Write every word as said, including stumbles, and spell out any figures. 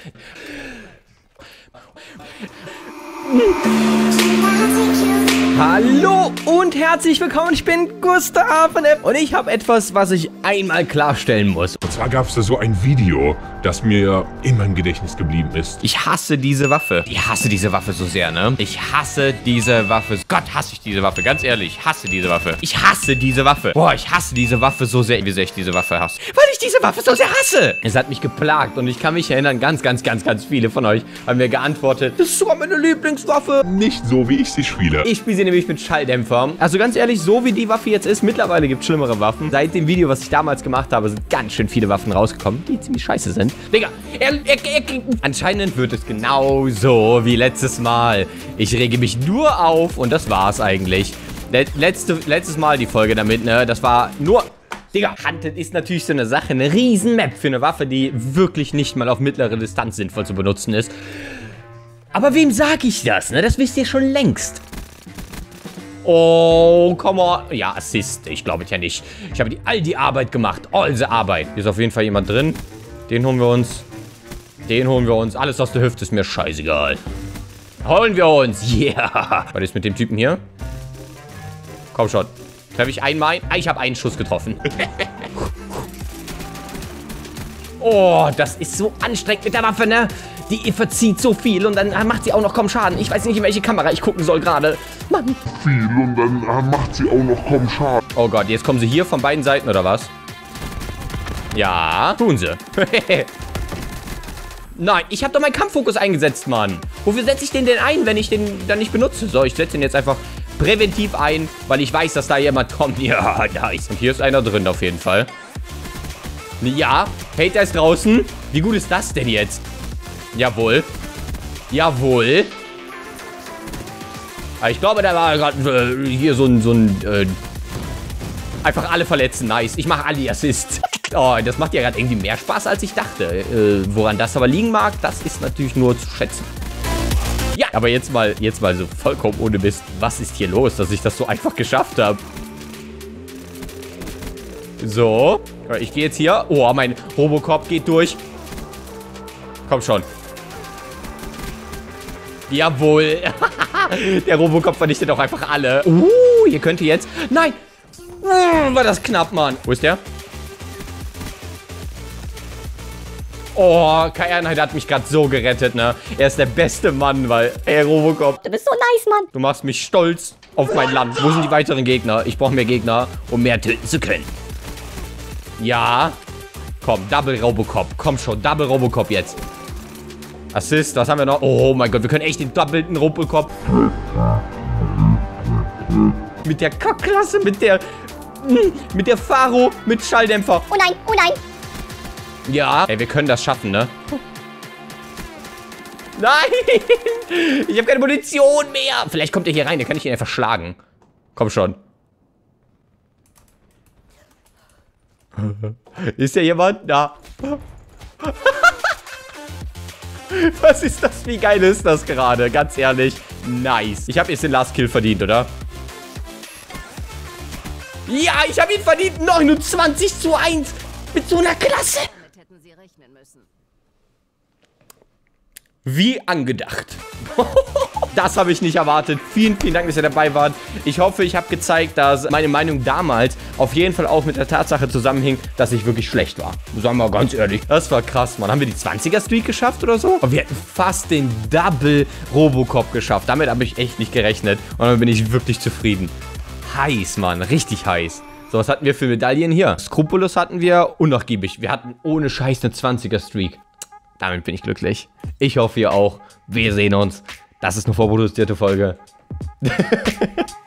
Hallo und herzlich willkommen, ich bin Gustav und ich habe etwas, was ich einmal klarstellen muss. Und zwar gab es da so ein Video, das mir immer im Gedächtnis geblieben ist. Ich hasse diese Waffe. Ich hasse diese Waffe so sehr, ne? Ich hasse diese Waffe. Gott, hasse ich diese Waffe. Ganz ehrlich, ich hasse diese Waffe. Ich hasse diese Waffe. Boah, ich hasse diese Waffe so sehr. Wie sehr ich diese Waffe hasse. Weil ich diese Waffe so sehr hasse. Es hat mich geplagt und ich kann mich erinnern, ganz, ganz, ganz, ganz viele von euch haben mir geantwortet, das ist sogar meine Lieblingswaffe. Nicht so, wie ich sie spiele. Ich spiele sie nämlich mit Schalldämpfer. Also ganz ehrlich, so wie die Waffe jetzt ist, mittlerweile gibt es schlimmere Waffen. Seit dem Video, was ich damals gemacht habe, sind ganz schön viele Waffen rausgekommen, die ziemlich scheiße sind. Digga, er, er, er, anscheinend wird es genau so wie letztes Mal. Ich rege mich nur auf und das war's eigentlich. Letzte, letztes Mal die Folge damit, ne? Das war nur... Digga, Hunted ist natürlich so eine Sache, eine riesen Map für eine Waffe, die wirklich nicht mal auf mittlere Distanz sinnvoll zu benutzen ist. Aber wem sag ich das, ne? Das wisst ihr schon längst. Oh, komm on. Ja, Assist. Ich glaube ja nicht. Ich habe die, all die Arbeit gemacht. All the Arbeit. Hier ist auf jeden Fall jemand drin. Den holen wir uns. Den holen wir uns. Alles aus der Hüfte ist mir scheißegal. Holen wir uns. Yeah. Was ist mit dem Typen hier? Komm schon. Treffe ich einmal? Ah, ich habe einen Schuss getroffen. Oh, das ist so anstrengend mit der Waffe, ne? Die verzieht so viel und dann macht sie auch noch kaum Schaden. Ich weiß nicht, in welche Kamera ich gucken soll gerade. Mann. Viel und dann äh, macht sie auch noch kaum Schaden. Oh Gott, jetzt kommen sie hier von beiden Seiten, oder was? Ja, tun sie. Nein, ich habe doch meinen Kampffokus eingesetzt, Mann. Wofür setze ich den denn ein, wenn ich den dann nicht benutze? So, ich setze den jetzt einfach präventiv ein, weil ich weiß, dass da jemand kommt. Ja, nice. Und hier ist einer drin auf jeden Fall. Ja, Hater ist draußen. Wie gut ist das denn jetzt? Jawohl. Jawohl. Aber ich glaube, da war gerade äh, hier so ein, so ein äh, einfach alle verletzen. Nice. Ich mache alle Assists. Oh, das macht ja gerade irgendwie mehr Spaß, als ich dachte. Äh, woran das aber liegen mag, das ist natürlich nur zu schätzen. Ja, aber jetzt mal, jetzt mal so vollkommen ohne Mist. Was ist hier los, dass ich das so einfach geschafft habe? So. Ich gehe jetzt hier. Oh, mein Robocop geht durch. Komm schon. Jawohl. Der Robocop vernichtet auch einfach alle. Uh, hier könnte jetzt... Nein. Uh, war das knapp, Mann. Wo ist der? Oh, Kai Ehrenheit hat mich gerade so gerettet, ne? Er ist der beste Mann, weil... Ey, Robocop. Du bist so nice, Mann. Du machst mich stolz auf mein Land. Wo sind die weiteren Gegner? Ich brauche mehr Gegner, um mehr töten zu können. Ja. Komm, Double Robocop. Komm schon, Double Robocop jetzt. Assist, was haben wir noch? Oh mein Gott, wir können echt den doppelten Robocop. Mit der Kackklasse, mit der... Mit der Pharo, mit Schalldämpfer. Oh nein, oh nein. Ja. Ey, wir können das schaffen, ne? Nein! Ich habe keine Munition mehr. Vielleicht kommt er hier rein, dann kann ich ihn einfach schlagen. Komm schon. Ist ja jemand? Da. Was ist das? Wie geil ist das gerade? Ganz ehrlich. Nice. Ich habe jetzt den Last Kill verdient, oder? Ja, ich habe ihn verdient. neunundzwanzig zu eins. Mit so einer Klasse. Wie angedacht. Das habe ich nicht erwartet. Vielen, vielen Dank, dass ihr dabei wart. Ich hoffe, ich habe gezeigt, dass meine Meinung damals auf jeden Fall auch mit der Tatsache zusammenhing, dass ich wirklich schlecht war. Sagen wir mal ganz ehrlich. Das war krass, Mann. Haben wir die zwanziger-Streak geschafft oder so? Aber wir hätten fast den Double Robocop geschafft. Damit habe ich echt nicht gerechnet. Und dann bin ich wirklich zufrieden. Heiß, Mann. Richtig heiß. So, was hatten wir für Medaillen hier? Scrupulous hatten wir. Unnachgiebig. Wir hatten ohne Scheiß eine zwanziger-Streak. Damit bin ich glücklich. Ich hoffe, ihr auch. Wir sehen uns. Das ist eine vorproduzierte Folge.